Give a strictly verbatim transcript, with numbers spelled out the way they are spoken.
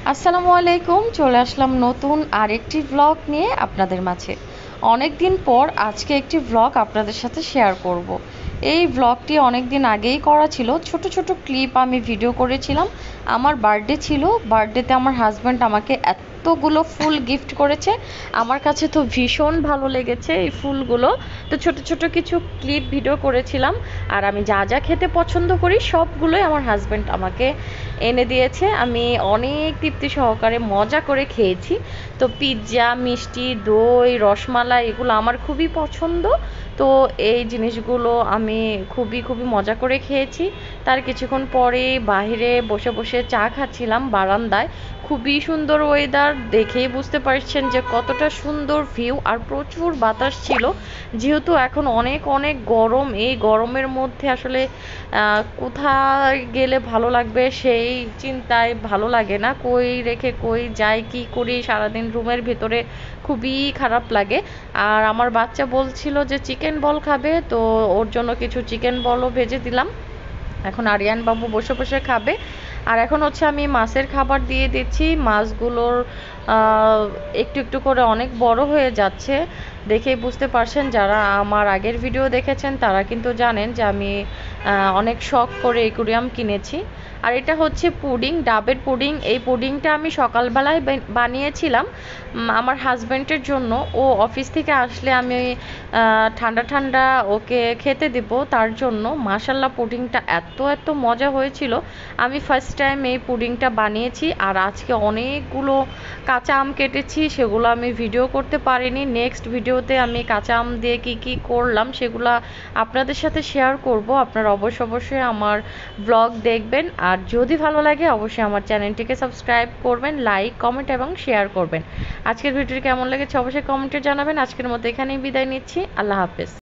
আসসালামু আলাইকুম। চলে আসলাম নতুন আরেকটি ব্লগ নিয়ে আপনাদের মাঝে। অনেক দিন পর আজকে একটি ব্লগ আপনাদের সাথে শেয়ার করব। এই ব্লগটি অনেক দিন আগেই করা ছিল, ছোট ছোট ক্লিপ আমি ভিডিও করেছিলাম। আমার বার্থডে ছিল, বার্থডেতে আমার হাজব্যান্ড আমাকে এতগুলো ফুল গিফট করেছে, আমার কাছে তো ভীষণ ভালো লেগেছে এই ফুলগুলো। তো ছোট ছোট কিছু ক্লিপ ভিডিও করেছিলাম, আর আমি যা যা খেতে পছন্দ করি সবগুলোই আমার হাজব্যান্ড আমাকে এনে দিয়েছে। আমি অনেক তৃপ্তি সহকারে মজা করে খেয়েছি। তো পিৎজা, মিষ্টি, দই, রসমালাই এগুলো আমার খুবই পছন্দ। তো এই জিনিসগুলো আমি খুবই খুবই মজা করে খেয়েছি। তার কিছুক্ষণ পরে বাইরে বসে বসে চা খাচ্ছিলাম বারান্দায়। খুবই সুন্দর ওয়েদার, দেখেই বুঝতে পারছেন যে কতটা সুন্দর ভিউ, আর প্রচুর বাতাস ছিল। যেহেতু এখন অনেক অনেক গরম, এই গরমের মধ্যে আসলে কোথায় গেলে ভালো লাগবে সেই চিন্তায় ভালো লাগে না, কই রেখে কই যাই কি করি, সারাদিন রুমের ভিতরে খুবই খারাপ লাগে। আর আমার বাচ্চা বলছিল যে চিকেন বল খাবে, তো ওর জন্য কিছু চিকেন বলও ভেজে দিলাম। এখন আরিয়ান বাবু বসে বসে খাবে। আর এখন হচ্ছে আমি মাছের খাবার দিয়ে দিচ্ছি। মাছগুলোর একটু একটু করে অনেক বড় হয়ে যাচ্ছে, দেখেই বুঝতে পারছেন। যারা আমার আগের ভিডিও দেখেছেন তারা কিন্তু জানেন যে আমি অনেক শখ করে একুরিয়াম কিনেছি। আর এটা হচ্ছে পুডিং, ডাবের পুডিং। এই পুডিংটা আমি সকালবেলায় বানিয়েছিলাম আমার হাজব্যান্ডের জন্য। ও অফিস থেকে আসলে আমি ঠান্ডা ঠান্ডা ওকে খেতে দেব, তার জন্য। মাশাল্লাহ, পুডিংটা এত এত মজা হয়েছিল। আমি ফার্স্ট টাইম এই পুডিংটা বানিয়েছি। আর আজকে অনেকগুলো কাঁচা আম কেটেছি, সেগুলো আমি ভিডিও করতে পারিনি। নেক্সট ভিডিওতে আমি কাঁচা আম দিয়ে কি কি করলাম সেগুলো আপনাদের সাথে শেয়ার করব। আপনারা অবশ্যই অবশ্যই আমার ব্লগ দেখবেন, আর যদি ভালো লাগে অবশ্যই আমার চ্যানেলটিকে সাবস্ক্রাইব করবেন, লাইক, কমেন্ট এবং শেয়ার করবেন। আজকের ভিডিওটি কেমন লেগেছে অবশ্যই কমেন্টে জানাবেন। আজকের মতো এখানেই বিদায় নিচ্ছি। আল্লাহ হাফেজ।